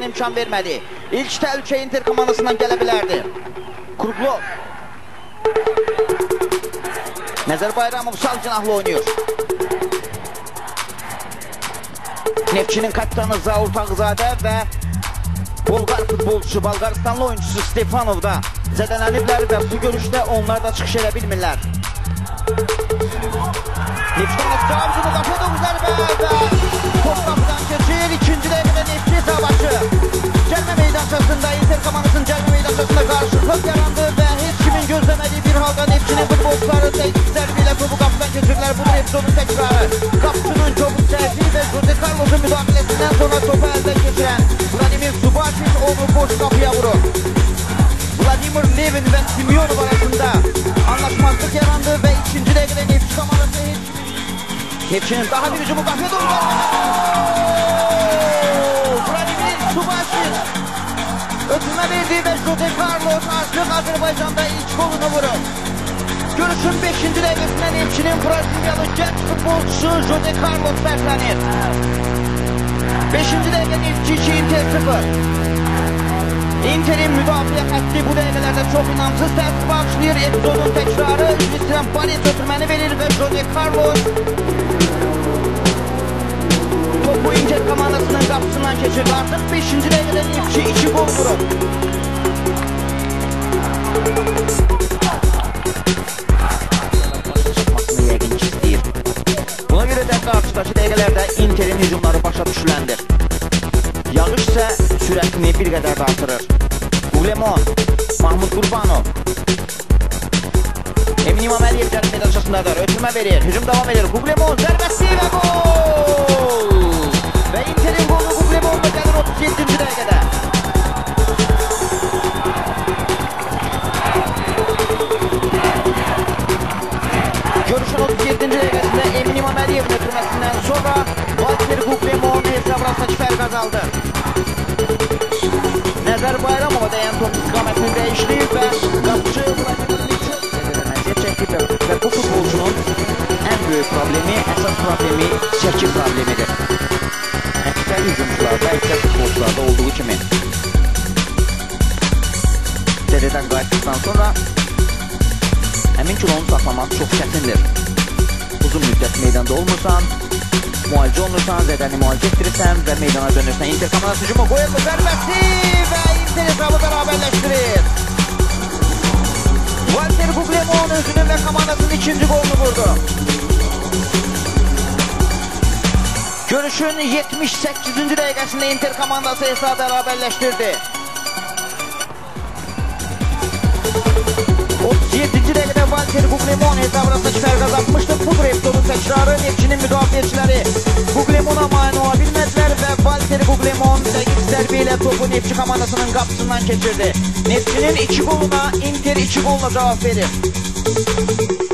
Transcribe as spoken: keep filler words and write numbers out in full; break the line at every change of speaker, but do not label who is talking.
komandasına imkan vermədi. İlk təhlükə Inter komandasından gələ bilərdi. Kruglov. Nəzər Bayramov sağ cinahlı oynuyor. Neftçinin kapitanı Zaur Tağızadə və Bolqar futbolçusu, Bolqaristanlı oyuncusu Stefanov da zədələniblər və bu görüşdə onlar da çıxış edə bilmirlər. Neftçinin cavabını qapıda uzarbə və top qapıdan keçir. İkinci dəqiqədə Neftçi savaşı. Cəlmə meydançasında, Inter komandasının cəlmə meydançasında qarşılıqlıq yarandı və heç kimin gözləmədiyi bir halda Neftçinin futbolçuları dəqiq zərbi ilə topu qapıdan keçirlər. Budur epizodun təkrarı. Qapıcının çobuk səhvi və Jose Carlos'un müdaxiləsindən sonra topu əldən keçirən Vladimir Subasic onu boş qapıya vurur. Vladimir Levin və Simyonov arasında anlaşmazlıq yarandı və ikinci dəqiqədə Neftçi komandası heç Neftçinin daha bir hücumu qapıya doğru Vladimir Subasic ötürmə verdi və Jose Carlos artıq Azərbaycanda ilk golunu vurur. Görüşün beşinci dəqiqəsində Neftçinin Braziliyalı gənc futbolçusu Jose Carlos fərqlənir. beşinci dəqiqə Neftçi iki, Inter sıfır. Inter'in müdafiə xətti bu dəqiqələrdə çox inamsız təsir bağışlayır. Epizodun təkrarı Üstürən Palet ötürməni verir və Jose Carlos topu Inter komandasının qapısından keçirdi. Artıq beşinci dəqiqədə Neftçi iki gol vurur. Buna görə də qarşıdakı dəqiqələrdə Inter'in hücumları başa düşüləndir. Yağış isə sürətini bir qədər də artırır. Guglemon, Mahmud Qurbanov. Emin İmaməliyev cəlb meydançasındadır. Ötürmə verir, hücum davam edir. Guglemon zərbəsi və gol! Və Inter'in golunu Guglemon'da gəlir otuz yeddinci dəqiqədə. Görüşün otuz yeddinci dəqiqəsində Emin İmaməlievin ötürməsindən sonra Valter Guglemon hesablasaki fərq azaldı. Nəzər Bayramova dəyən top istiqamətini dəyişdirib və qapıcı məziyyət çəkib və bu futbolcunun ən böyük problemi, əsas problemi çəki problemidir. Əksər hücumcularda, əksər futbolcularda olduğu kimi zədədən qayıtdıqdan sonra həmin kilonu saxlamaq çox çətindir. Uzun müddət meydanda olmursan, müalicə olunursan, zədəni müalicə etdirirsən və meydana dönürsən. Inter komandası hücumu qoyuldu, zərbəsi və Inter hesabı bərabərləşdirir. Valter Guglemon özünün və komandasının ikinci golunu vurdu. Görüşün yetmiş səkkizinci dəqiqəsində Inter komandası hesabı bərabərləşdirdi. otuz yeddinci dəqiqədə Valter Guglemon hesab arasındakı fərq azaltmışdı. Budur epizodun təkrarı. Neftçinin müdafiəçiləri Guglemon'a mane ola bilmədilər və Valter Guglemon dəqiq zərbi ilə topu Neftçi komandasının qapısından keçirdi. Neftçinin iki goluna Inter iki golla cavab verir.